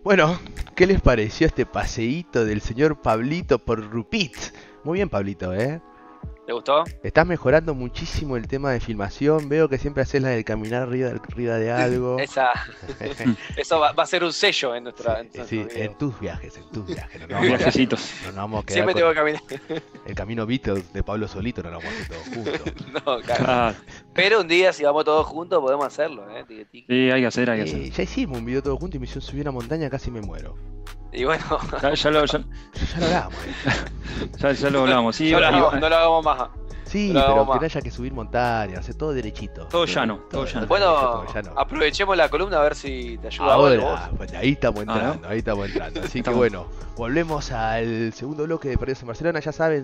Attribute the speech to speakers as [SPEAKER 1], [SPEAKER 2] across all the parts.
[SPEAKER 1] Bueno, ¿qué les pareció este paseíto del señor Pablito por Rupit? Muy bien, Pablito, ¿eh?
[SPEAKER 2] ¿Te gustó?
[SPEAKER 1] Estás mejorando muchísimo el tema de filmación. Veo que siempre haces la del caminar arriba de algo.
[SPEAKER 2] Esa, eso va a ser un sello en,
[SPEAKER 1] Sí,
[SPEAKER 2] en nuestros
[SPEAKER 1] sí, en
[SPEAKER 2] videos.
[SPEAKER 1] tus viajes, en tus viajes. No nos
[SPEAKER 3] Los
[SPEAKER 1] vamos a quedar,
[SPEAKER 3] viajecitos.
[SPEAKER 1] no nos vamos a quedar
[SPEAKER 2] Siempre
[SPEAKER 1] con
[SPEAKER 2] tengo que caminar.
[SPEAKER 1] el camino Beatles de Pablo Solito, no lo vamos a hacer todos juntos.
[SPEAKER 2] No, claro.
[SPEAKER 3] Claro.
[SPEAKER 2] Pero un día, si vamos todos juntos, podemos hacerlo, ¿eh? Tiqui, tiqui.
[SPEAKER 3] Sí, hay que hacer, hay que hacer.
[SPEAKER 1] Ya hicimos un video todos juntos y me hicieron subir una montaña, casi me muero.
[SPEAKER 2] Y bueno,
[SPEAKER 1] Ya lo hablamos,
[SPEAKER 3] ya lo hablamos. Sí,
[SPEAKER 2] no lo hagamos, no lo hagamos más.
[SPEAKER 1] Sí,
[SPEAKER 2] No lo
[SPEAKER 1] pero
[SPEAKER 2] hagamos
[SPEAKER 1] que
[SPEAKER 2] más.
[SPEAKER 1] no haya que subir montañas, hacer todo derechito.
[SPEAKER 3] Todo llano, todo llano.
[SPEAKER 2] Bueno,
[SPEAKER 1] todo llano.
[SPEAKER 2] aprovechemos la columna a ver si te ayuda algo vos.
[SPEAKER 1] Ahora, pues ahí estamos entrando,
[SPEAKER 3] ¿no?
[SPEAKER 1] ahí estamos entrando. Así que
[SPEAKER 3] Estamos.
[SPEAKER 1] bueno, volvemos al segundo bloque de Perdidos en Barcelona. Ya saben,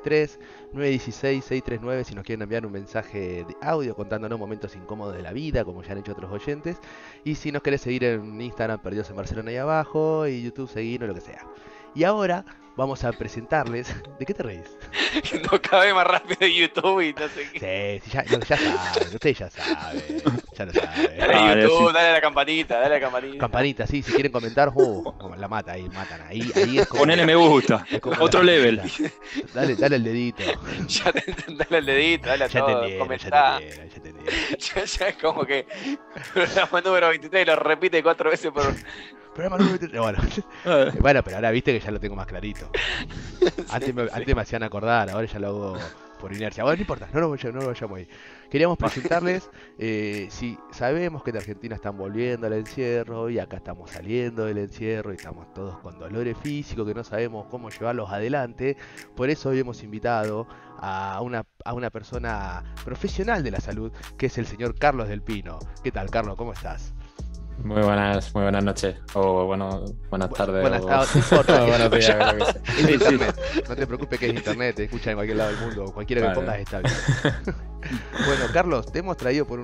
[SPEAKER 1] 633-916-639 si nos quieren enviar un mensaje de audio contándonos momentos incómodos de la vida, como ya han hecho otros oyentes. Y si nos querés seguir en Instagram, Perdidos en Barcelona ahí abajo, y YouTube, seguirnos, lo que sea. Y ahora vamos a presentarles... ¿De qué te reís?
[SPEAKER 2] Que no cabe más rápido en YouTube y no sé qué.
[SPEAKER 1] Sí, ya saben, ustedes ya saben, ya lo saben.
[SPEAKER 2] Dale a
[SPEAKER 3] Dale,
[SPEAKER 2] YouTube,
[SPEAKER 3] sí.
[SPEAKER 2] dale a la campanita, dale a la campanita.
[SPEAKER 1] Campanita, sí, si quieren comentar, la mata ahí, matan. Ahí es como...
[SPEAKER 3] Ponele me gusta.
[SPEAKER 1] Es como
[SPEAKER 3] Otro
[SPEAKER 1] la
[SPEAKER 3] level.
[SPEAKER 1] fiesta. Dale el dedito.
[SPEAKER 2] Ya dale al dedito, dale a
[SPEAKER 1] Ya
[SPEAKER 2] todo,
[SPEAKER 1] te
[SPEAKER 2] comentá.
[SPEAKER 1] entendieron.
[SPEAKER 2] Ya es como que programa número 23 lo repite 4 veces por...
[SPEAKER 1] Programa número 23. Bueno.
[SPEAKER 3] Eh,
[SPEAKER 1] Bueno, pero ahora viste que ya lo tengo más clarito. Antes me hacían acordar, ahora ya lo hago por inercia. Bueno, no importa, no lo vayamos ahí. Queríamos presentarles, si sabemos que en Argentina están volviendo al encierro y acá estamos saliendo del encierro y estamos todos con dolores físicos que no sabemos cómo llevarlos adelante. Por eso hoy hemos invitado a una persona profesional de la salud, que es el señor Carlos del Pino. ¿Qué tal, Carlos? ¿Cómo estás?
[SPEAKER 4] Muy buenas noches. O bueno, buenas tardes.
[SPEAKER 1] Buenas
[SPEAKER 4] o...
[SPEAKER 1] tardes, no importa.
[SPEAKER 4] o buenos días, creo que sea.
[SPEAKER 1] Es internet, no te preocupes que es internet, te escucha en cualquier lado del mundo, cualquiera que
[SPEAKER 4] Vale.
[SPEAKER 1] pongas está bien. Bueno, Carlos, te hemos traído por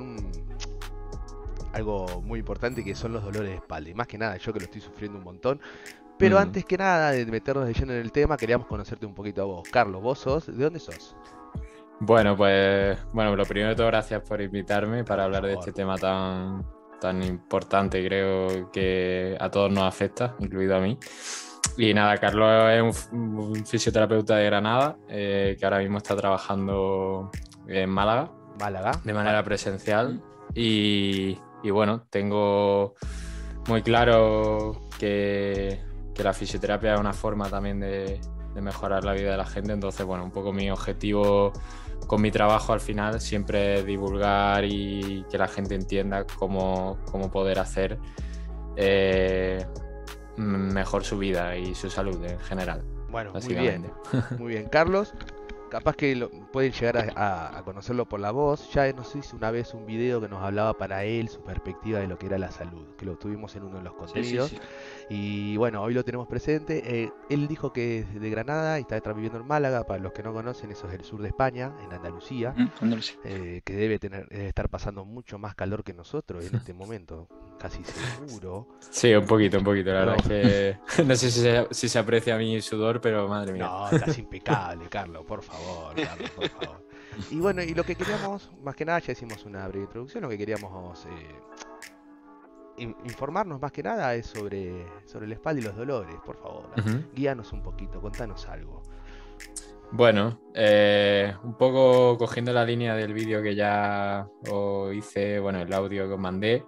[SPEAKER 1] algo muy importante que son los dolores de espalda. Y más que nada, yo que lo estoy sufriendo un montón. Pero antes que nada de meternos de lleno en el tema, queríamos conocerte un poquito a vos. Carlos, ¿de dónde sos?
[SPEAKER 4] Bueno, pues lo primero de todo, gracias por invitarme para hablar de
[SPEAKER 1] favor.
[SPEAKER 4] este tema tan importante. Creo que a todos nos afecta, incluido a mí. Y nada, Carlos es un fisioterapeuta de Granada que ahora mismo está trabajando en Málaga
[SPEAKER 1] Málaga.
[SPEAKER 4] de manera presencial. Y bueno, tengo muy claro que la fisioterapia es una forma también de mejorar la vida de la gente. Entonces, bueno, un poco mi objetivo con mi trabajo al final siempre es divulgar y que la gente entienda cómo poder hacer mejor su vida y su salud en general.
[SPEAKER 1] Bueno, muy
[SPEAKER 4] Básicamente.
[SPEAKER 1] bien. Muy bien, Carlos. Capaz que pueden llegar a conocerlo por la voz. Ya nos hizo una vez un video que nos hablaba para él su perspectiva de lo que era la salud, que lo tuvimos en uno de los
[SPEAKER 3] sí,
[SPEAKER 1] contenidos.
[SPEAKER 3] sí.
[SPEAKER 1] Y bueno, hoy lo tenemos presente. Él dijo que es de Granada y está viviendo en Málaga. Para los que no conocen, eso es el sur de España, en Andalucía,
[SPEAKER 3] Andalucía.
[SPEAKER 1] que debe estar pasando mucho más calor que nosotros en este momento, casi seguro.
[SPEAKER 4] Sí, un poquito, la verdad
[SPEAKER 1] No.
[SPEAKER 4] es que no sé si se aprecia mi sudor, pero madre mía.
[SPEAKER 1] No, estás impecable, Carlos, por favor, Carlos, por favor. Y bueno, y lo que queríamos, más que nada, ya hicimos una breve introducción, lo que queríamos informarnos más que nada es sobre la espalda y los dolores, por favor.
[SPEAKER 4] Ujú.
[SPEAKER 1] Guíanos un poquito, contanos algo.
[SPEAKER 4] Bueno, un poco cogiendo la línea del vídeo que ya os hice, bueno, el audio que os mandé,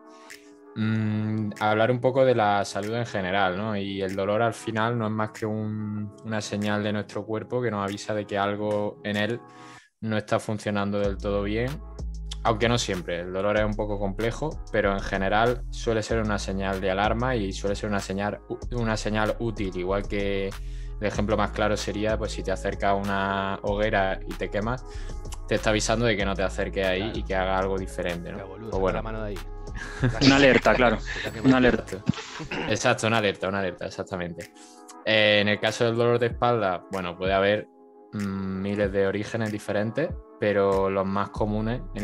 [SPEAKER 4] hablar un poco de la salud en general, ¿no? Y el dolor al final no es más que una señal de nuestro cuerpo que nos avisa de que algo en él no está funcionando del todo bien, aunque no siempre. El dolor es un poco complejo, pero en general suele ser una señal de alarma y suele ser una señal útil, igual que el ejemplo más claro sería, pues si te acercas a una hoguera y te quemas, te está avisando de que no te acerques ahí
[SPEAKER 1] Claro.
[SPEAKER 4] y que haga algo diferente,
[SPEAKER 1] Ya,
[SPEAKER 4] ¿no?
[SPEAKER 1] boludo,
[SPEAKER 4] O
[SPEAKER 1] saca
[SPEAKER 4] bueno,
[SPEAKER 1] la mano de ahí.
[SPEAKER 3] Una alerta, claro.
[SPEAKER 1] Se está quemando.
[SPEAKER 3] Una alerta.
[SPEAKER 4] exacto, una alerta, exactamente. En el caso del dolor de espalda, bueno, puede haber miles de orígenes diferentes, pero los más comunes en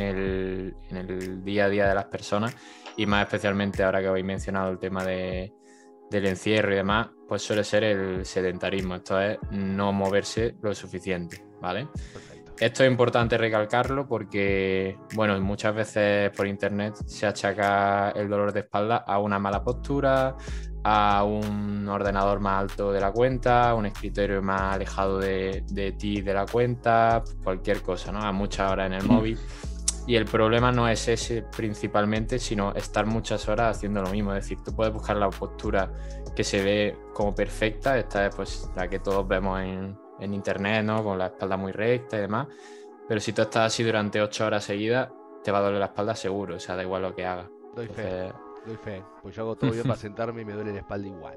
[SPEAKER 4] el día a día de las personas, y más especialmente ahora que habéis mencionado el tema del encierro y demás, pues suele ser el sedentarismo, esto es no moverse lo suficiente, ¿vale?
[SPEAKER 1] Perfecto.
[SPEAKER 4] Esto es importante recalcarlo porque, bueno, muchas veces por internet se achaca el dolor de espalda a una mala postura, a un ordenador más alto de la cuenta, un escritorio más alejado de ti de la cuenta, cualquier cosa, ¿no? A muchas horas en el móvil. Y el problema no es ese principalmente, sino estar muchas horas haciendo lo mismo. Es decir, tú puedes buscar la postura que se ve como perfecta, esta es pues la que todos vemos en internet, ¿no? Con la espalda muy recta y demás. Pero si tú estás así durante 8 horas seguidas, te va a doler la espalda seguro, o sea, da igual lo que hagas.
[SPEAKER 1] Doy fe,
[SPEAKER 4] Entonces,
[SPEAKER 1] doy fe. Pues yo hago todo bien para sentarme y me duele la espalda igual.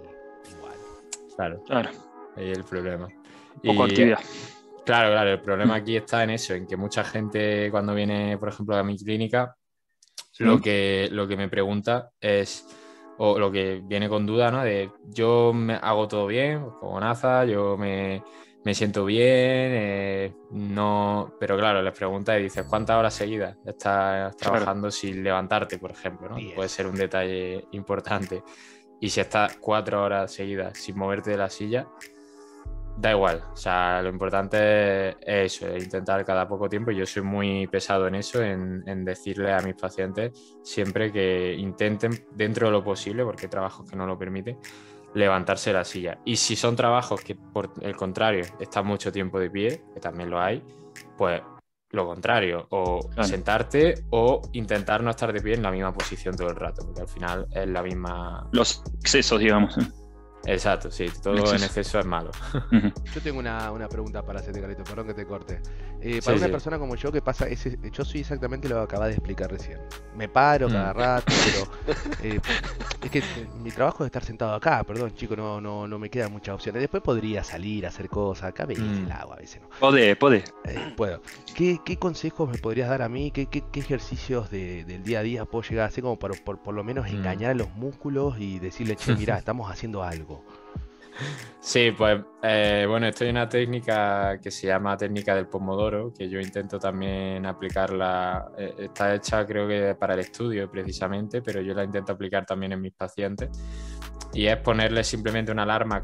[SPEAKER 4] claro,
[SPEAKER 3] Claro,
[SPEAKER 4] ahí es el problema.
[SPEAKER 3] poco actividad.
[SPEAKER 4] Claro, el problema aquí está en eso, en que mucha gente cuando viene, por ejemplo, a mi clínica,
[SPEAKER 3] Sí.
[SPEAKER 4] lo que me pregunta es, o lo que viene con duda, ¿no? De yo hago todo bien, como Naza, yo me siento bien, no, pero claro, les pregunta y dices, ¿cuántas horas seguidas estás trabajando sin levantarte, por ejemplo, ¿no?
[SPEAKER 1] 10.
[SPEAKER 4] Puede ser un detalle importante. Y si estás 4 horas seguidas sin moverte de la silla, da igual, o sea, lo importante es eso, es intentar cada poco tiempo. Yo soy muy pesado en eso, en decirle a mis pacientes siempre que intenten, dentro de lo posible, porque hay trabajos que no lo permiten, levantarse de la silla. Y si son trabajos que, por el contrario, están mucho tiempo de pie, que también lo hay, pues lo contrario, o
[SPEAKER 3] Claro.
[SPEAKER 4] sentarte o intentar no estar de pie en la misma posición todo el rato, porque al final es la misma...
[SPEAKER 3] Los excesos, digamos.
[SPEAKER 4] Exacto, sí, todo
[SPEAKER 3] exceso.
[SPEAKER 4] en exceso es malo.
[SPEAKER 3] Ujú.
[SPEAKER 1] Yo tengo una pregunta para hacerte, Carlito, perdón que te corte.
[SPEAKER 4] Sí,
[SPEAKER 1] Para una
[SPEAKER 4] sí.
[SPEAKER 1] persona como yo, ¿qué pasa? Yo soy exactamente lo que acabas de explicar recién. Me paro cada rato, pero es que mi trabajo es estar sentado acá, perdón, chico, no me quedan muchas opciones. Después podría salir a hacer cosas, acá a veces el agua, a veces no.
[SPEAKER 3] Podés.
[SPEAKER 1] Puedo. ¿Qué consejos me podrías dar a mí? ¿Qué ejercicios del día a día puedo llegar a hacer como por lo menos engañar a los músculos y decirle, che, mirá, estamos haciendo algo?
[SPEAKER 4] Sí, pues bueno, esto es una técnica que se llama técnica del pomodoro, que yo intento también aplicarla, está hecha creo que para el estudio precisamente, pero yo la intento aplicar también en mis pacientes, y es ponerle simplemente una alarma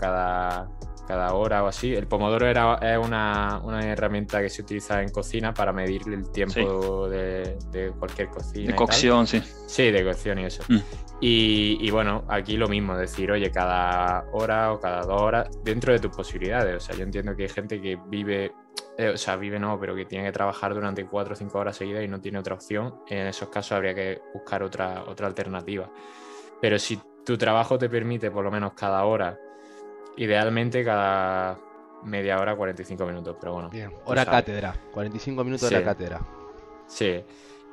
[SPEAKER 4] cada hora o así. El pomodoro es una herramienta que se utiliza en cocina para medir el tiempo de cualquier cocina.
[SPEAKER 3] De
[SPEAKER 4] y
[SPEAKER 3] cocción,
[SPEAKER 4] tal.
[SPEAKER 3] sí.
[SPEAKER 4] Sí, de cocción y eso.
[SPEAKER 3] Mm.
[SPEAKER 4] Y bueno, aquí lo mismo, decir, oye, cada hora o cada 2 horas, dentro de tus posibilidades. O sea, yo entiendo que hay gente que vive, pero que tiene que trabajar durante 4 o 5 horas seguidas y no tiene otra opción. En esos casos habría que buscar otra alternativa. Pero si tu trabajo te permite por lo menos cada hora, idealmente cada media hora, 45 minutos, pero bueno.
[SPEAKER 1] Bien,
[SPEAKER 4] tú
[SPEAKER 1] hora
[SPEAKER 4] sabes.
[SPEAKER 1] cátedra, 45 minutos
[SPEAKER 4] Sí.
[SPEAKER 1] de la cátedra.
[SPEAKER 4] Sí.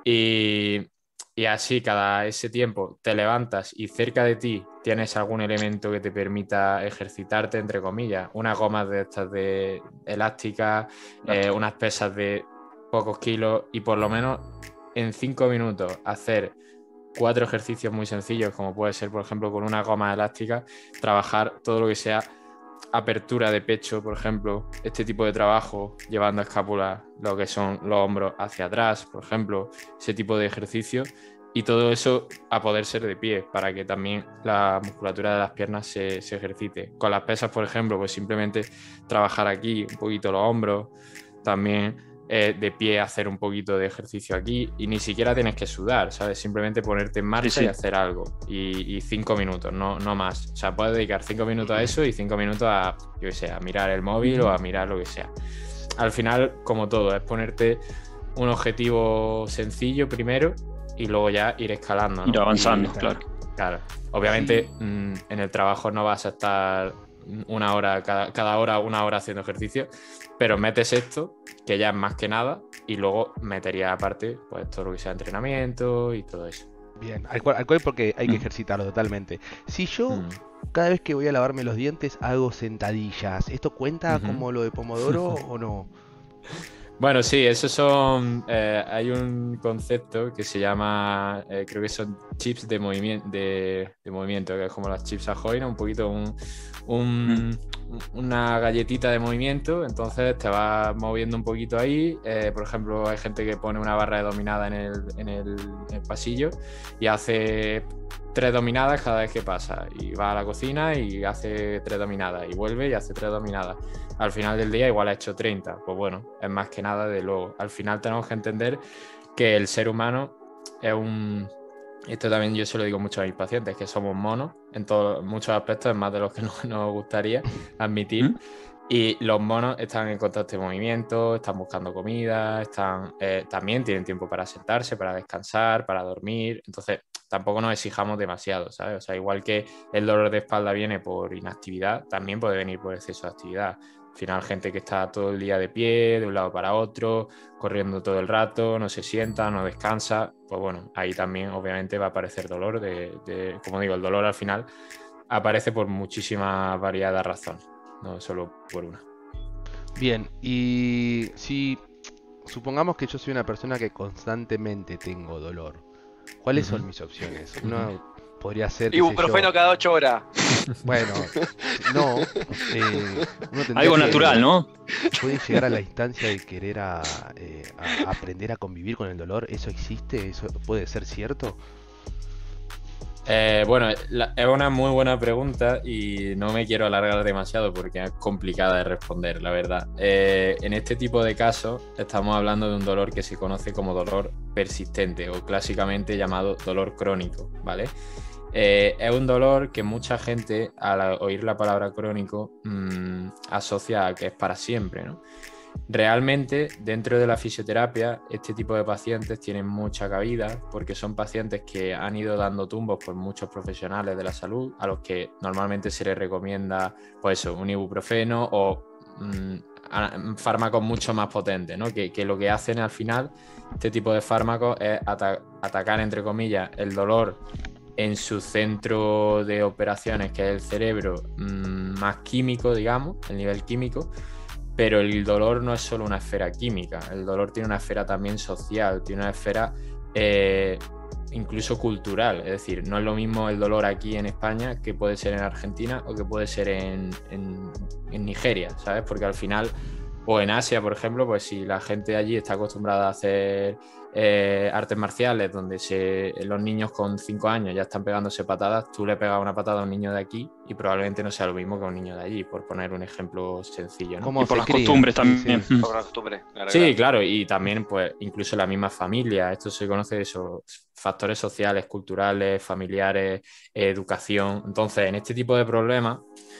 [SPEAKER 4] Y así cada ese tiempo te levantas y cerca de ti tienes algún elemento que te permita ejercitarte, entre comillas, unas gomas de estas de elásticas, unas pesas de pocos kilos, y por lo menos en 5 minutos hacer 4 ejercicios muy sencillos, como puede ser, por ejemplo, con una goma elástica, trabajar todo lo que sea apertura de pecho, por ejemplo, este tipo de trabajo, llevando escápula, lo que son los hombros hacia atrás, por ejemplo, ese tipo de ejercicio, y todo eso a poder ser de pie, para que también la musculatura de las piernas se ejercite. Con las pesas, por ejemplo, pues simplemente trabajar aquí un poquito los hombros, también de pie hacer un poquito de ejercicio aquí, y ni siquiera tienes que sudar, ¿sabes? Simplemente ponerte en marcha
[SPEAKER 3] Sí.
[SPEAKER 4] y hacer algo, y 5 minutos, no más. O sea, puedes dedicar 5 minutos a eso y 5 minutos a, yo qué sé, a mirar el móvil o a mirar lo que sea. Al final, como todo, es ponerte un objetivo sencillo primero y luego ya ir escalando, ¿no?
[SPEAKER 3] Ir avanzando,
[SPEAKER 4] Y,
[SPEAKER 3] claro.
[SPEAKER 4] Claro, obviamente
[SPEAKER 1] Sí.
[SPEAKER 4] en el trabajo no vas a estar una hora, cada hora, una hora haciendo ejercicio, pero metes esto, que ya es más que nada, y luego metería aparte pues todo lo que sea entrenamiento y todo eso.
[SPEAKER 1] Bien, al cual porque hay que ejercitarlo totalmente. Si yo cada vez que voy a lavarme los dientes hago sentadillas, ¿esto cuenta
[SPEAKER 4] Ujú.
[SPEAKER 1] como lo de Pomodoro o no?
[SPEAKER 4] Bueno, sí, esos son. Hay un concepto que se llama, creo que son chips de movimiento, de movimiento, que es como las chips Ahoy, ¿no? Un poquito una galletita de movimiento. Entonces te vas moviendo un poquito ahí. Por ejemplo, hay gente que pone una barra de dominada en el pasillo y hace 3 dominadas cada vez que pasa, y va a la cocina y hace 3 dominadas y vuelve y hace 3 dominadas. Al final del día igual ha hecho 30. Pues bueno, es más que nada de luego. Al final tenemos que entender que el ser humano es Esto también yo se lo digo mucho a mis pacientes, que somos monos en muchos aspectos, es más de los que nos gustaría admitir.
[SPEAKER 3] ¿Mm?
[SPEAKER 4] Y los monos están en constante movimiento, están buscando comida, también tienen tiempo para sentarse, para descansar, para dormir. Entonces, tampoco nos exijamos demasiado, ¿sabes? O sea, igual que el dolor de espalda viene por inactividad, también puede venir por exceso de actividad. Al final, gente que está todo el día de pie, de un lado para otro, corriendo todo el rato, no se sienta, no descansa, pues bueno, ahí también obviamente va a aparecer dolor. Como digo, el dolor al final aparece por muchísimas variadas razones, no solo por una.
[SPEAKER 1] Bien, y si supongamos que yo soy una persona que constantemente tengo dolor, ¿cuáles son mis opciones? Uno podría ser, qué sé yo,
[SPEAKER 2] Ibuprofeno cada 8 horas.
[SPEAKER 1] bueno, no, uno tendría
[SPEAKER 3] Algo
[SPEAKER 1] que-
[SPEAKER 3] natural, ¿no?
[SPEAKER 1] puede llegar a la instancia de querer a aprender a convivir con el dolor. ¿Eso existe? ¿Eso puede ser cierto?
[SPEAKER 4] Bueno, es una muy buena pregunta y no me quiero alargar demasiado porque es complicada de responder, la verdad. En este tipo de casos estamos hablando de un dolor que se conoce como dolor persistente o clásicamente llamado dolor crónico, ¿vale? Es un dolor que mucha gente al oír la palabra crónico asocia a que es para siempre, ¿no? Realmente, dentro de la fisioterapia, este tipo de pacientes tienen mucha cabida porque son pacientes que han ido dando tumbos por muchos profesionales de la salud, a los que normalmente se les recomienda, pues eso, un ibuprofeno o fármacos mucho más potentes, ¿no? Que lo que hacen al final, este tipo de fármacos, es atacar, entre comillas, el dolor en su centro de operaciones, que es el cerebro, más químico, digamos, el nivel químico. Pero el dolor no es solo una esfera química, el dolor tiene una esfera también social, tiene una esfera incluso cultural. Es decir, no es lo mismo el dolor aquí en España que puede ser en Argentina o que puede ser en Nigeria, ¿sabes? Porque al final, o en Asia, por ejemplo, pues si la gente allí está acostumbrada a hacer artes marciales donde los niños con 5 años ya están pegándose patadas, tú le pegas una patada a un niño de aquí y probablemente no sea lo mismo que a un niño de allí, por poner un ejemplo sencillo, ¿no?
[SPEAKER 1] ¿Cómo
[SPEAKER 3] Y por
[SPEAKER 1] se
[SPEAKER 3] las
[SPEAKER 1] crían?
[SPEAKER 3] costumbres
[SPEAKER 1] Sí,
[SPEAKER 3] también.
[SPEAKER 1] sí.
[SPEAKER 2] Por la costumbre. Claro,
[SPEAKER 4] Sí,
[SPEAKER 2] claro.
[SPEAKER 4] claro, y también pues incluso la misma familia, esto se conoce de esos factores sociales, culturales, familiares, educación. Entonces, en este tipo de problemas,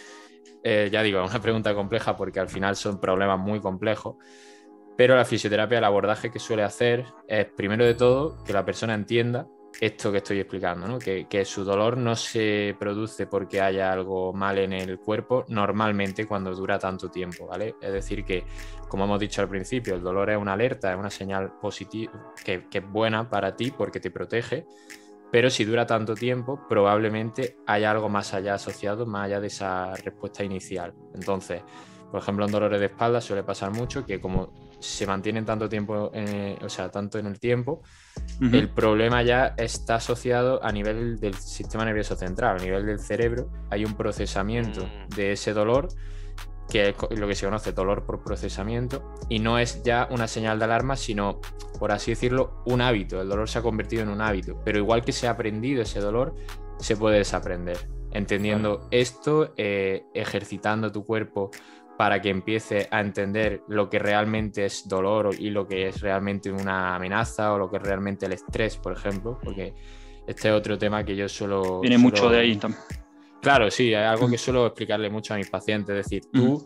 [SPEAKER 4] ya digo, es una pregunta compleja porque al final son problemas muy complejos, pero la fisioterapia, el abordaje que suele hacer es, primero de todo, que la persona entienda esto que estoy explicando, ¿no? Que su dolor no se produce porque haya algo mal en el cuerpo normalmente cuando dura tanto tiempo, ¿vale? Es decir, que, como hemos dicho al principio, el dolor es una alerta, es una señal positiva que es buena para ti porque te protege, pero si dura tanto tiempo, probablemente haya algo más allá asociado, más allá de esa respuesta inicial. Entonces, por ejemplo, en dolores de espalda suele pasar mucho que como se mantienen tanto tiempo, o sea, tanto en el tiempo,
[SPEAKER 3] Ujú.
[SPEAKER 4] el problema ya está asociado a nivel del sistema nervioso central, a nivel del cerebro. Hay un procesamiento de ese dolor, que es lo que se conoce dolor por procesamiento, y no es ya una señal de alarma, sino, por así decirlo, un hábito. El dolor se ha convertido en un hábito, pero igual que se ha aprendido ese dolor, se puede desaprender. Entendiendo esto, ejercitando tu cuerpo para que empiece a entender lo que realmente es dolor y lo que es realmente una amenaza o lo que es realmente el estrés, por ejemplo, porque este es otro tema que yo suelo...
[SPEAKER 3] Viene mucho de ahí también.
[SPEAKER 4] Claro, sí, es algo que suelo explicarle mucho a mis pacientes. Es decir, tú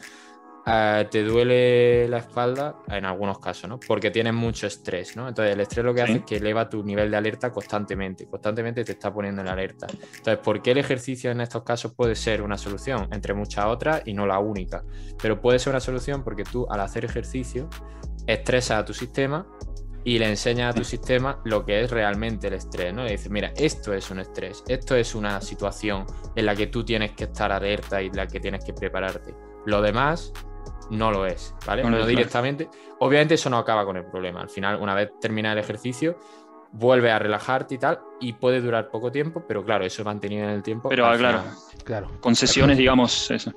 [SPEAKER 4] te duele la espalda en algunos casos, ¿no? Porque tienes mucho estrés, ¿no? Entonces, el estrés lo que hace es que eleva tu nivel de alerta constantemente. Constantemente te está poniendo en alerta. Entonces, ¿por qué el ejercicio en estos casos puede ser una solución? Entre muchas otras y no la única. Pero puede ser una solución porque tú, al hacer ejercicio, estresas a tu sistema y le enseñas a tu sistema lo que es realmente el estrés, ¿no? Le dices, mira, esto es un estrés, esto es una situación en la que tú tienes que estar alerta y en la que tienes que prepararte. Lo demás no lo es, ¿vale? No directamente. Obviamente eso no acaba con el problema. Al final, una vez termina el ejercicio, vuelves a relajarte y tal, y puede durar poco tiempo, pero claro, eso mantenido en el tiempo.
[SPEAKER 3] Pero
[SPEAKER 1] Claro.
[SPEAKER 3] con sesiones, digamos, eso.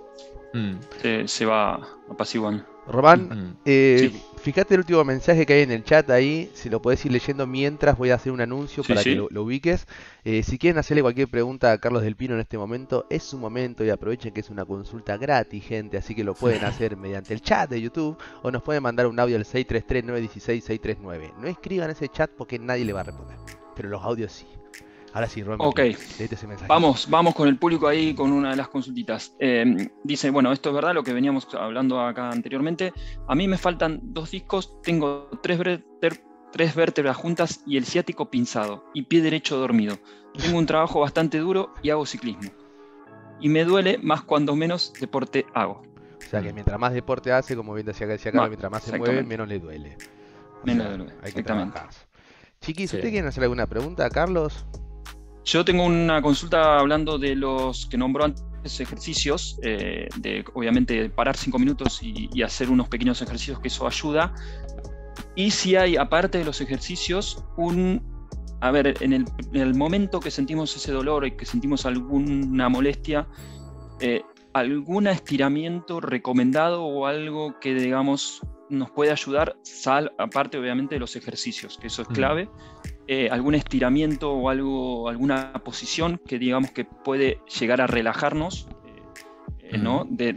[SPEAKER 3] Se va apaciguando.
[SPEAKER 1] Román,
[SPEAKER 3] Sí.
[SPEAKER 1] fíjate el último mensaje que hay en el chat ahí, si lo podés ir leyendo mientras voy a hacer un anuncio
[SPEAKER 3] Sí,
[SPEAKER 1] para
[SPEAKER 3] sí.
[SPEAKER 1] que lo ubiques. Si quieren hacerle cualquier pregunta a Carlos del Pino en este momento, es su momento y aprovechen que es una consulta gratis, gente, así que lo pueden hacer mediante el chat de YouTube o nos pueden mandar un audio al 633-916-639. No escriban ese chat porque nadie le va a responder, pero los audios sí. Ahora sí, Romy,
[SPEAKER 3] Ok.
[SPEAKER 1] léete ese mensaje.
[SPEAKER 3] Vamos con el público ahí con una de las consultitas. Dice, bueno, esto es verdad, lo que veníamos hablando acá anteriormente. A mí me faltan 2 discos, tengo 3 vértebras juntas y el ciático pinzado y pie derecho dormido. Tengo un trabajo bastante duro y hago ciclismo. Y me duele más cuando menos deporte hago.
[SPEAKER 1] O sea que mientras más deporte hace, como bien decía Carlos, mientras más se mueve,
[SPEAKER 3] Exactamente.
[SPEAKER 1] menos le duele. O
[SPEAKER 3] Menos
[SPEAKER 1] sea,
[SPEAKER 3] duele,
[SPEAKER 1] hay que
[SPEAKER 3] exactamente.
[SPEAKER 1] trabajar. Chiquis,
[SPEAKER 4] Sí.
[SPEAKER 1] ¿usted quiere hacer alguna pregunta, Carlos?
[SPEAKER 3] Yo tengo una consulta hablando de los que nombró antes ejercicios, de obviamente parar 5 minutos y hacer unos pequeños ejercicios, que eso ayuda. Y si hay, aparte de los ejercicios, a ver, en el momento que sentimos ese dolor y que sentimos alguna molestia, algún estiramiento recomendado o algo que, digamos, nos puede ayudar, aparte obviamente de los ejercicios, que eso es clave. Algún estiramiento o alguna posición que digamos que puede llegar a relajarnos, ¿no? De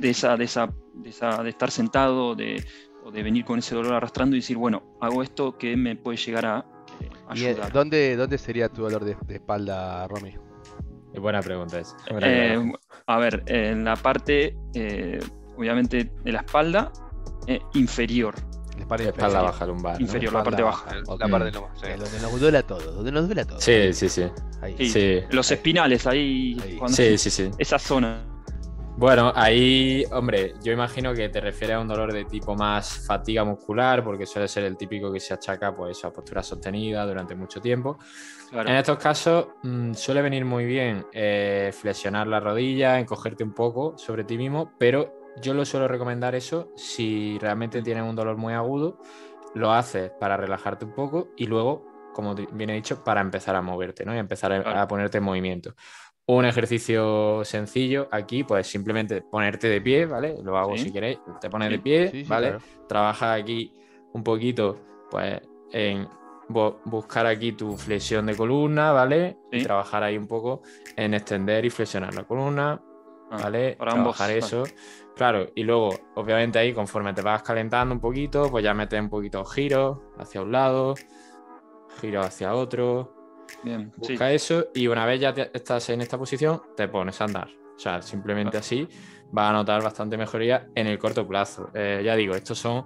[SPEAKER 3] estar sentado o de venir con ese dolor arrastrando y decir, bueno, hago esto que me puede llegar a
[SPEAKER 1] ¿Y
[SPEAKER 3] ayudar.
[SPEAKER 1] dónde sería tu dolor de espalda, Romy?
[SPEAKER 4] Buena pregunta esa.
[SPEAKER 3] A ver, en la parte, obviamente, de la espalda inferior.
[SPEAKER 1] La
[SPEAKER 4] Espalda baja lumbar, ¿no?
[SPEAKER 3] Inferior, la parte baja.
[SPEAKER 2] La parte no, sí.
[SPEAKER 1] Donde nos duele a todos, donde nos duele a todos.
[SPEAKER 4] Sí.
[SPEAKER 1] Ahí.
[SPEAKER 3] Sí,
[SPEAKER 4] Sí.
[SPEAKER 3] los espinales, ahí.
[SPEAKER 4] Sí.
[SPEAKER 3] Esa zona.
[SPEAKER 4] Bueno, ahí, hombre, yo imagino que te refieres a un dolor de tipo más fatiga muscular, porque suele ser el típico que se achaca pues, a postura sostenida durante mucho tiempo.
[SPEAKER 3] Claro.
[SPEAKER 4] En estos casos suele venir muy bien flexionar la rodilla, encogerte un poco sobre ti mismo, pero yo lo suelo recomendar eso si realmente tienes un dolor muy agudo, lo haces para relajarte un poco y luego, como bien he dicho, para empezar a moverte, ¿no? Y empezar a ponerte en movimiento. Un ejercicio sencillo aquí, pues simplemente ponerte de pie, ¿vale? Lo hago si queréis, te pones de pie, ¿vale?
[SPEAKER 1] Claro.
[SPEAKER 4] Trabajas aquí un poquito, pues en buscar aquí tu flexión de columna, ¿vale? Y trabajar ahí un poco en extender y flexionar la columna, ¿vale? Trabajar eso. Claro, y luego, obviamente ahí, conforme te vas calentando un poquito, pues ya metes un poquito giros hacia un lado, giros hacia otro.
[SPEAKER 3] Bien,
[SPEAKER 4] busca eso y una vez ya estás en esta posición, te pones a andar. O sea, simplemente así vas a notar bastante mejoría en el corto plazo. Ya digo, estos son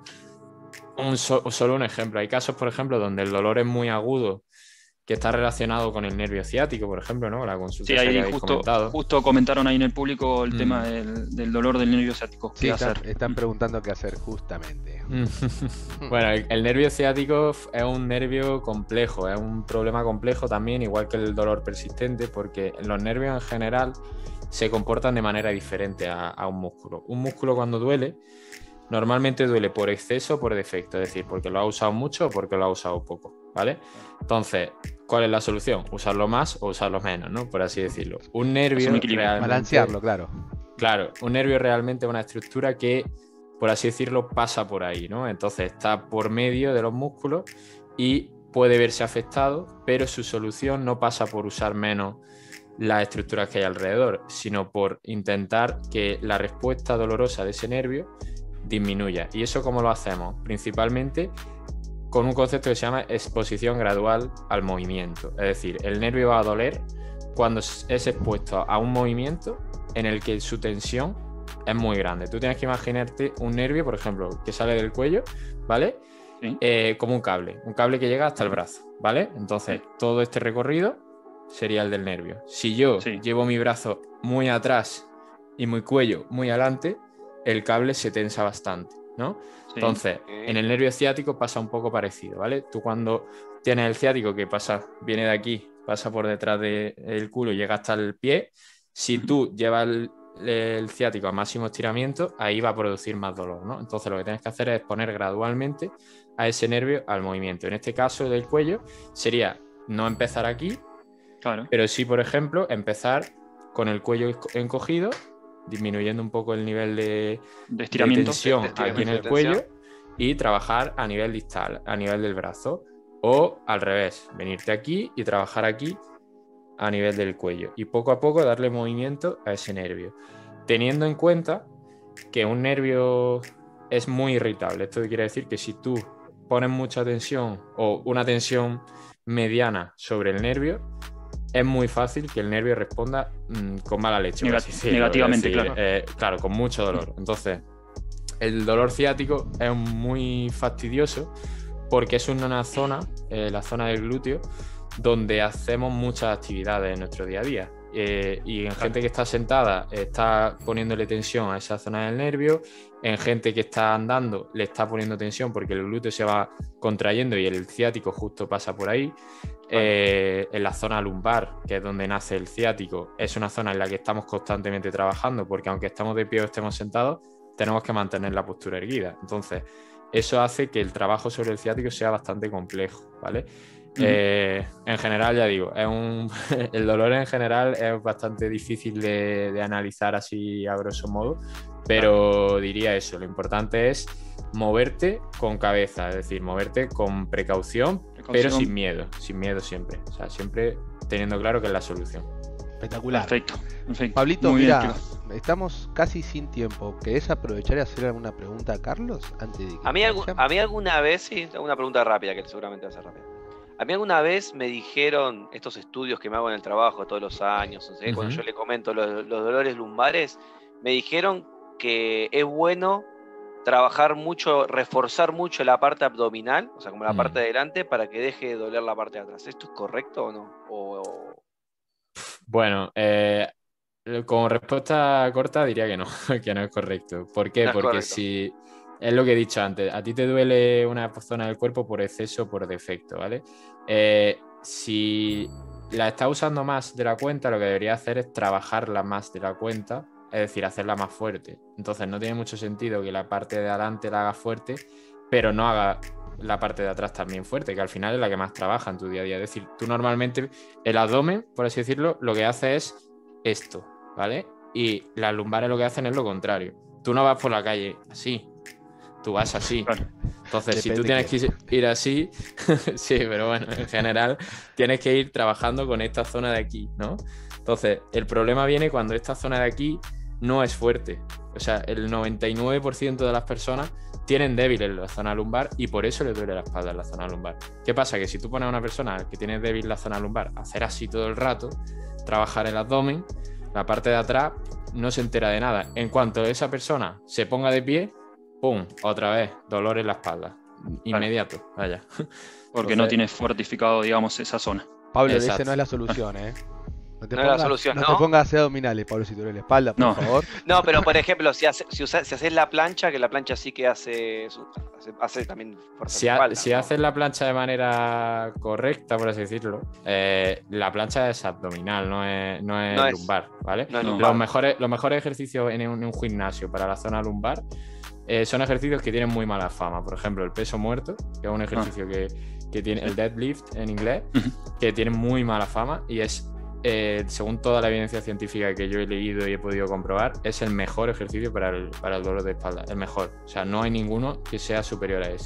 [SPEAKER 4] solo un ejemplo. Hay casos, por ejemplo, donde el dolor es muy agudo, que está relacionado con el nervio ciático, por ejemplo, ¿no? La consulta
[SPEAKER 3] sí, ahí justo comentaron ahí en el público el tema del dolor del nervio ciático.
[SPEAKER 1] Sí, están preguntando qué hacer justamente.
[SPEAKER 4] Bueno, el nervio ciático es un nervio complejo, es un problema complejo también, igual que el dolor persistente, porque los nervios en general se comportan de manera diferente a un músculo. Un músculo cuando duele, normalmente duele por exceso o por defecto, es decir, porque lo ha usado mucho o porque lo ha usado poco, ¿vale? Entonces, ¿cuál es la solución? Usarlo más o usarlo menos, ¿no? Por así decirlo. Un nervio realmente...
[SPEAKER 1] Balancearlo, claro.
[SPEAKER 4] Claro, un nervio realmente es una estructura que, por así decirlo, pasa por ahí, ¿no? Entonces está por medio de los músculos y puede verse afectado, pero su solución no pasa por usar menos las estructuras que hay alrededor, sino por intentar que la respuesta dolorosa de ese nervio disminuya. ¿Y eso cómo lo hacemos? Principalmente con un concepto que se llama exposición gradual al movimiento. Es decir, el nervio va a doler cuando es expuesto a un movimiento en el que su tensión es muy grande. Tú tienes que imaginarte un nervio, por ejemplo, que sale del cuello, ¿vale?
[SPEAKER 3] Sí.
[SPEAKER 4] Como un cable que llega hasta el brazo, ¿vale? Entonces, todo este recorrido sería el del nervio. Si yo llevo mi brazo muy atrás y mi cuello muy adelante, el cable se tensa bastante, ¿no? Sí. Entonces, en el nervio ciático pasa un poco parecido, ¿vale? Tú cuando tienes el ciático que viene de aquí, pasa por detrás del culo y llega hasta el pie, si tú llevas el ciático a máximo estiramiento, ahí va a producir más dolor, ¿no? Entonces lo que tienes que hacer es poner gradualmente a ese nervio al movimiento. En este caso del cuello sería no empezar aquí, pero sí, por ejemplo, empezar con el cuello encogido, disminuyendo un poco el nivel de estiramiento, de tensión aquí en el cuello y trabajar a nivel distal, a nivel del brazo. O al revés, venirte aquí y trabajar aquí a nivel del cuello. Y poco a poco darle movimiento a ese nervio. Teniendo en cuenta que un nervio es muy irritable. Esto quiere decir que si tú pones mucha tensión o una tensión mediana sobre el nervio, es muy fácil que el nervio responda con mala leche. por así decirlo.
[SPEAKER 3] Negativamente,
[SPEAKER 4] Es decir,
[SPEAKER 3] claro.
[SPEAKER 4] Claro, con mucho dolor. Entonces, el dolor ciático es muy fastidioso porque es una zona, la zona del glúteo, donde hacemos muchas actividades en nuestro día a día. Y en gente que está sentada está poniéndole tensión a esa zona del nervio, en gente que está andando le está poniendo tensión porque el glúteo se va contrayendo y el ciático justo pasa por ahí. En la zona lumbar, que es donde nace el ciático, es una zona en la que estamos constantemente trabajando porque aunque estemos de pie o estemos sentados, tenemos que mantener la postura erguida. Entonces, eso hace que el trabajo sobre el ciático sea bastante complejo, ¿vale? En general, ya digo, el dolor en general es bastante difícil de analizar así a grosso modo, pero diría eso, lo importante es moverte con cabeza, es decir, moverte con precaución, pero sin miedo siempre, o sea, siempre teniendo claro que es la solución.
[SPEAKER 1] Espectacular.
[SPEAKER 3] Perfecto.
[SPEAKER 1] Pablito,
[SPEAKER 3] Muy bien,
[SPEAKER 1] mira,
[SPEAKER 3] chicos.
[SPEAKER 1] estamos casi sin tiempo. ¿Querés aprovechar y hacer alguna pregunta a Carlos antes de que
[SPEAKER 2] A mí
[SPEAKER 1] vayamos?
[SPEAKER 2] alguna vez, sí, una pregunta rápida que seguramente va a ser rápida. A mí alguna vez me dijeron, estos estudios que me hago en el trabajo todos los años, no sé, cuando yo le comento los dolores lumbares, me dijeron que es bueno trabajar mucho, reforzar mucho la parte abdominal, o sea, como la parte de adelante, para que deje de doler la parte de atrás. ¿Esto es correcto o no?
[SPEAKER 4] Bueno, como respuesta corta diría que no, que no es correcto. ¿Por qué?
[SPEAKER 2] No es
[SPEAKER 4] Porque
[SPEAKER 2] correcto.
[SPEAKER 4] si es lo que he dicho antes, a ti te duele una zona del cuerpo por exceso o por defecto, ¿vale? Si la estás usando más de la cuenta, lo que deberías hacer es trabajarla más de la cuenta, es decir, hacerla más fuerte. Entonces no tiene mucho sentido que la parte de adelante la haga fuerte, pero no haga la parte de atrás también fuerte, que al final es la que más trabaja en tu día a día. Es decir, tú normalmente el abdomen, por así decirlo, lo que hace es esto, ¿vale? Y las lumbares lo que hacen es lo contrario. Tú no vas por la calle así, tú vas así.
[SPEAKER 3] Claro.
[SPEAKER 4] Entonces, si tú
[SPEAKER 1] Depende
[SPEAKER 4] tienes que ir así, sí, pero bueno, en general tienes que ir trabajando con esta zona de aquí, ¿no? Entonces, el problema viene cuando esta zona de aquí no es fuerte. O sea, el 99% de las personas tienen débil en la zona lumbar y por eso le duele la espalda en la zona lumbar. ¿Qué pasa? Que si tú pones a una persona que tiene débil la zona lumbar a hacer así todo el rato, trabajar el abdomen, la parte de atrás no se entera de nada. En cuanto esa persona se ponga de pie, ¡pum! Otra vez, dolor en la espalda. Inmediato, vaya.
[SPEAKER 3] Porque no tienes fortificado, digamos, esa zona.
[SPEAKER 1] Pablo,
[SPEAKER 4] Exacto.
[SPEAKER 1] esa no es la solución, ¿eh?
[SPEAKER 2] No es la solución, ¿no?
[SPEAKER 1] te pongas a hacer abdominales, Pablo, si te duele la espalda, por
[SPEAKER 3] No.
[SPEAKER 1] favor.
[SPEAKER 2] No, pero por ejemplo, si haces la plancha, que la plancha sí que hace también fuerza
[SPEAKER 4] Si,
[SPEAKER 2] en la espalda,
[SPEAKER 4] si
[SPEAKER 2] ¿no?
[SPEAKER 4] haces la plancha de manera correcta, por así decirlo, la plancha es abdominal, no es lumbar, ¿vale?
[SPEAKER 2] No es
[SPEAKER 3] No.
[SPEAKER 2] lumbar.
[SPEAKER 4] Los mejores ejercicios en un gimnasio para la zona lumbar son ejercicios que tienen muy mala fama. Por ejemplo, el peso muerto, que es un ejercicio que tiene el deadlift en inglés, que tiene muy mala fama y es, según toda la evidencia científica que yo he leído y he podido comprobar, es el mejor ejercicio para el dolor de espalda, el mejor. O sea, no hay ninguno que sea superior a ese.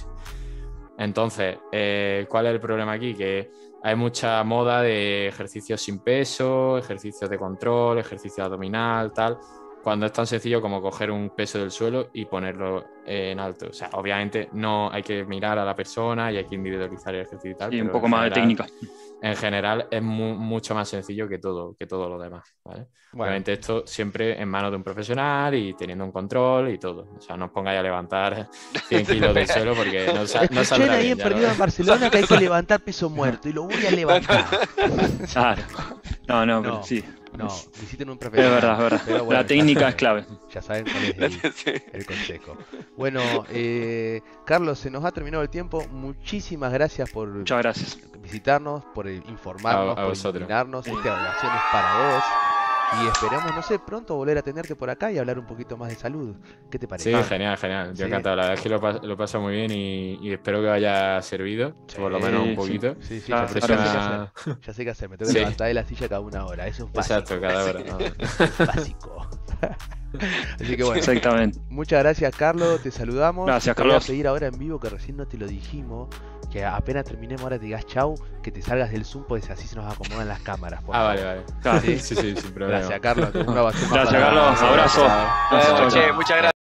[SPEAKER 4] Entonces, ¿cuál es el problema aquí? Que hay mucha moda de ejercicios sin peso, ejercicios de control, ejercicio abdominal, tal, cuando es tan sencillo como coger un peso del suelo y ponerlo en alto. O sea, obviamente no hay que mirar a la persona y hay que individualizar el ejercicio y tal.
[SPEAKER 3] Sí, un
[SPEAKER 4] pero
[SPEAKER 3] poco
[SPEAKER 4] en
[SPEAKER 3] más de técnica.
[SPEAKER 4] En general es mucho más sencillo que todo lo demás, ¿vale?
[SPEAKER 1] Bueno,
[SPEAKER 4] Obviamente esto siempre en manos de un profesional y teniendo un control y todo. O sea, no os pongáis a levantar 100 kilos del suelo porque no
[SPEAKER 1] escuché
[SPEAKER 4] saldrá
[SPEAKER 1] ahí
[SPEAKER 4] bien.
[SPEAKER 1] en
[SPEAKER 4] ya lo
[SPEAKER 1] Perdido en
[SPEAKER 4] veis.
[SPEAKER 1] Barcelona que hay que levantar peso muerto y lo voy a levantar.
[SPEAKER 3] Claro. No,
[SPEAKER 1] No.
[SPEAKER 3] pero sí.
[SPEAKER 1] No, visiten un
[SPEAKER 3] Es
[SPEAKER 1] profesional.
[SPEAKER 3] verdad, es verdad.
[SPEAKER 1] Pero bueno,
[SPEAKER 3] La técnica
[SPEAKER 1] ya
[SPEAKER 3] es clave.
[SPEAKER 1] Ya saben cuál es el consejo. Bueno, Carlos, se nos ha terminado el tiempo. Muchísimas gracias por
[SPEAKER 3] Muchas gracias.
[SPEAKER 1] visitarnos, por informarnos,
[SPEAKER 4] A
[SPEAKER 1] por
[SPEAKER 4] vosotros.
[SPEAKER 1] iluminarnos.
[SPEAKER 3] Sí.
[SPEAKER 1] Esta evaluación es para vos. Y esperamos, no sé, pronto volver a tenerte por acá y hablar un poquito más de salud. ¿Qué te parece?
[SPEAKER 4] Sí, genial. Yo
[SPEAKER 1] Sí.
[SPEAKER 4] encantado. La verdad es que lo paso muy bien y espero que haya servido, por lo menos un
[SPEAKER 3] Sí,
[SPEAKER 4] poquito.
[SPEAKER 1] Sí, sí,
[SPEAKER 3] Claro,
[SPEAKER 1] ya sé
[SPEAKER 3] claro
[SPEAKER 1] qué
[SPEAKER 3] que sí.
[SPEAKER 1] hacer. Ya sé qué hacer. Me tengo que
[SPEAKER 4] Sí.
[SPEAKER 1] levantar de la silla cada una hora. Eso es básico.
[SPEAKER 4] Exacto, cada hora. ¿no?
[SPEAKER 1] Básico. Así que bueno.
[SPEAKER 3] Exactamente.
[SPEAKER 1] Muchas gracias, Carlos, te saludamos.
[SPEAKER 3] Gracias,
[SPEAKER 1] Te voy a
[SPEAKER 3] Carlos.
[SPEAKER 1] pedir ahora en vivo, que recién no te lo dijimos, que apenas terminemos ahora te digas chau, que te salgas del Zoom, pues así se nos acomodan las cámaras. por favor.
[SPEAKER 4] Vale.
[SPEAKER 3] Claro.
[SPEAKER 1] Sí.
[SPEAKER 4] Sí, sin problema.
[SPEAKER 1] Gracias, Carlos. Una ovación más
[SPEAKER 3] Gracias,
[SPEAKER 1] para-
[SPEAKER 3] Carlos. Abrazo.
[SPEAKER 2] Che, muchas gracias.